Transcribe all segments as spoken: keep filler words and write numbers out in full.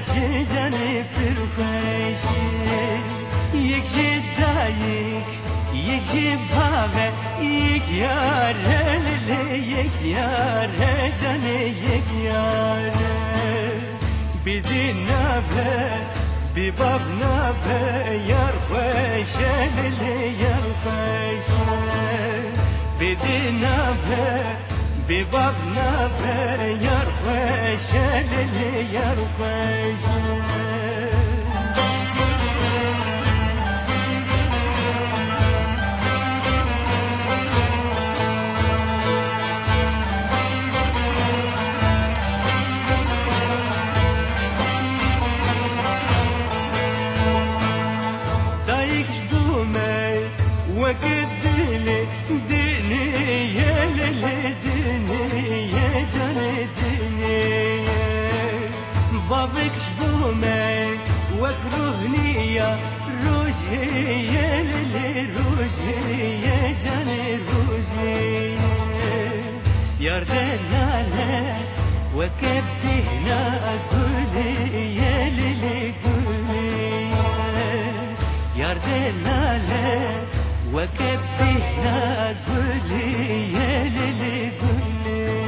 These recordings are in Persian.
پرخوش جان پرخوش یک جی دایک یک جی باغ یک یار یک یار جان یک یار بدی نبه بباب نبه یار خوش یار خوش بدی نبه بباب نبه یار خوش یار خوش وقت دني دني يا ليل دني يا جان دني بابك شبومي وكروهني يا روجي يا ليل روجي يا جان روجي يردنا لا وكبتنا قولي يا ليل قولي يردنا لا وكبتنا قولي يا ليلي قولي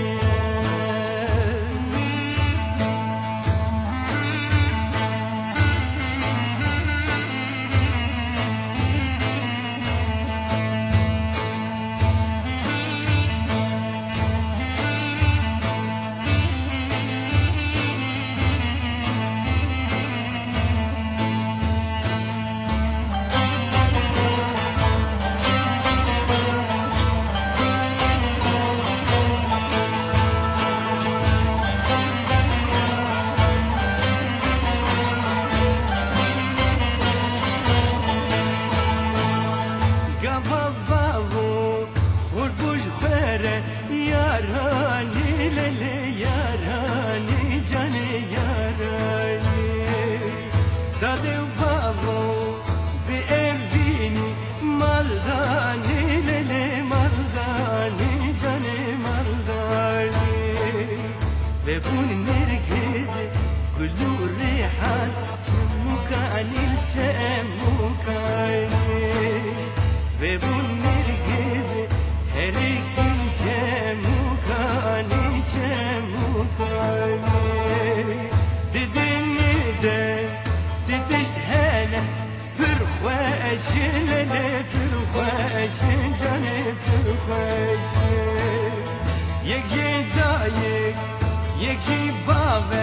ياراني للي ياراني جاني ياراني دادي وبابو بأبيني مالداني للي مالداني جاني مالداني ببون نرجز كله ريحان شموكاني الشموكاني ببون نرجز هريكي مكاني مكاني ددني ده ستشت هلا فرخوش للي فرخوش جاني فرخوش یک جی دایک یک جی باغ